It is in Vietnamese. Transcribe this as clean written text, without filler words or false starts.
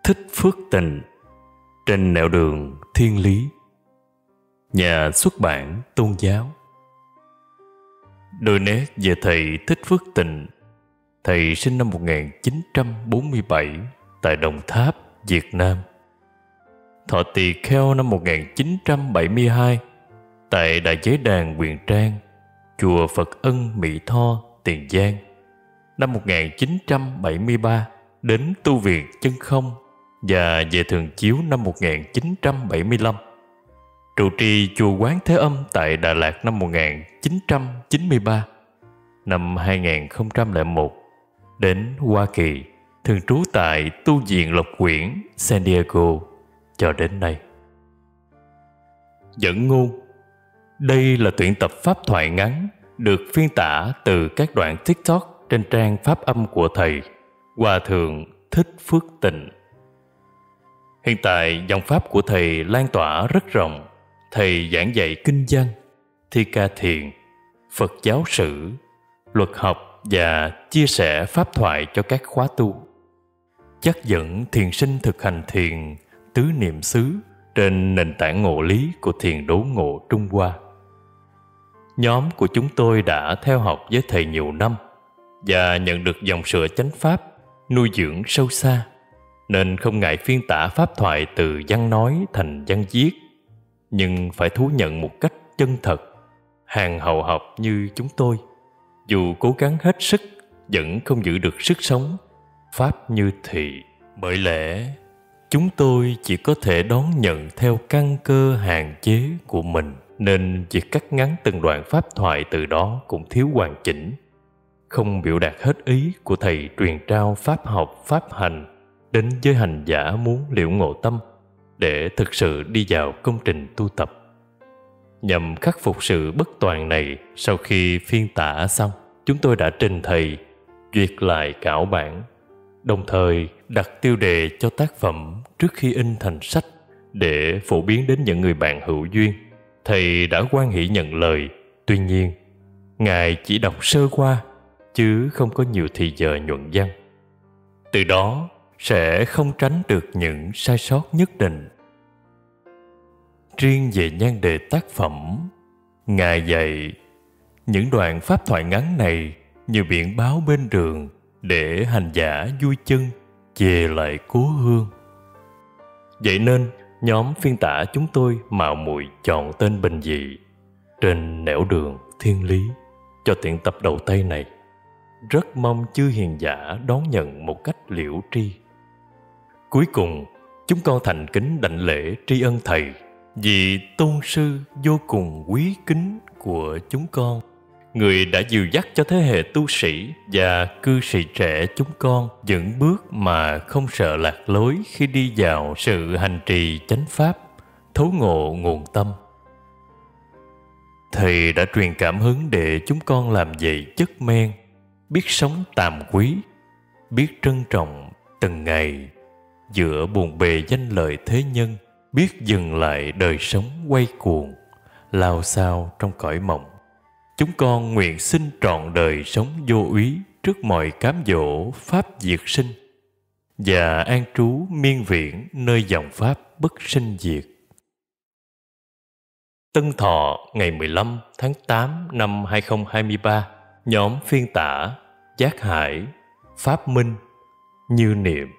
Thích Phước Tình, Trên nẻo đường thiên lý. Nhà xuất bản Tôn giáo. Đôi nét về thầy Thích Phước Tình. Thầy sinh năm 1947 tại Đồng Tháp, Việt Nam. Thọ Tỳ Kheo năm 1972 tại Đại Giới Đàn Huyền Trang, chùa Phật Ân Mỹ Tho, Tiền Giang. Năm 1973 đến tu viện Chân Không và về Thường Chiếu năm 1975. Trụ trì chùa Quán Thế Âm tại Đà Lạt năm 1993. Năm 2001 đến Hoa Kỳ, thường trú tại tu viện Lộc Quyển, San Diego cho đến nay. Dẫn ngôn. Đây là tuyển tập pháp thoại ngắn được phiên tả từ các đoạn TikTok trên trang pháp âm của thầy Hòa Thượng Thích Phước Tình. Hiện tại dòng pháp của thầy lan tỏa rất rộng. Thầy giảng dạy kinh văn, thi ca thiền, Phật giáo sử, luật học và chia sẻ pháp thoại cho các khóa tu. Dắt dẫn thiền sinh thực hành thiền tứ niệm xứ trên nền tảng ngộ lý của thiền đốn ngộ Trung Hoa. Nhóm của chúng tôi đã theo học với thầy nhiều năm và nhận được dòng sữa chánh pháp nuôi dưỡng sâu xa, nên không ngại phiên tả pháp thoại từ văn nói thành văn viết, nhưng phải thú nhận một cách chân thật. Hàng hậu học như chúng tôi, dù cố gắng hết sức, vẫn không giữ được sức sống pháp như thị. Bởi lẽ chúng tôi chỉ có thể đón nhận theo căn cơ hạn chế của mình, nên việc cắt ngắn từng đoạn pháp thoại từ đó cũng thiếu hoàn chỉnh, không biểu đạt hết ý của thầy truyền trao pháp học pháp hành đến với hành giả muốn liễu ngộ tâm để thực sự đi vào công trình tu tập. Nhằm khắc phục sự bất toàn này, sau khi phiên tả xong, chúng tôi đã trình thầy duyệt lại cảo bản, đồng thời đặt tiêu đề cho tác phẩm trước khi in thành sách để phổ biến đến những người bạn hữu duyên. Thầy đã hoan hỷ nhận lời, tuy nhiên Ngài chỉ đọc sơ qua chứ không có nhiều thì giờ nhuận văn. Từ đó sẽ không tránh được những sai sót nhất định. Riêng về nhan đề tác phẩm, Ngài dạy những đoạn pháp thoại ngắn này như biển báo bên đường để hành giả vui chân về lại cố hương. Vậy nên nhóm phiên tả chúng tôi mạo muội chọn tên bình dị Trên nẻo đường thiên lý cho tuyển tập đầu tay này. Rất mong chư hiền giả đón nhận một cách liễu tri. Cuối cùng, chúng con thành kính đảnh lễ tri ân thầy, vị tôn sư vô cùng quý kính của chúng con, người đã dìu dắt cho thế hệ tu sĩ và cư sĩ trẻ chúng con vững bước mà không sợ lạc lối khi đi vào sự hành trì chánh pháp, thấu ngộ nguồn tâm. Thầy đã truyền cảm hứng để chúng con làm vậy chất men, biết sống tàm quý, biết trân trọng từng ngày giữa bồn bề danh lợi thế nhân, biết dừng lại đời sống quay cuồng, lao xao trong cõi mộng. Chúng con nguyện xin trọn đời sống vô úy trước mọi cám dỗ pháp diệt sinh và an trú miên viễn nơi dòng pháp bất sinh diệt. Tân Thọ ngày 15 tháng 8 năm 2023, nhóm phiên tả Giác Hải, Pháp Minh, Như Niệm.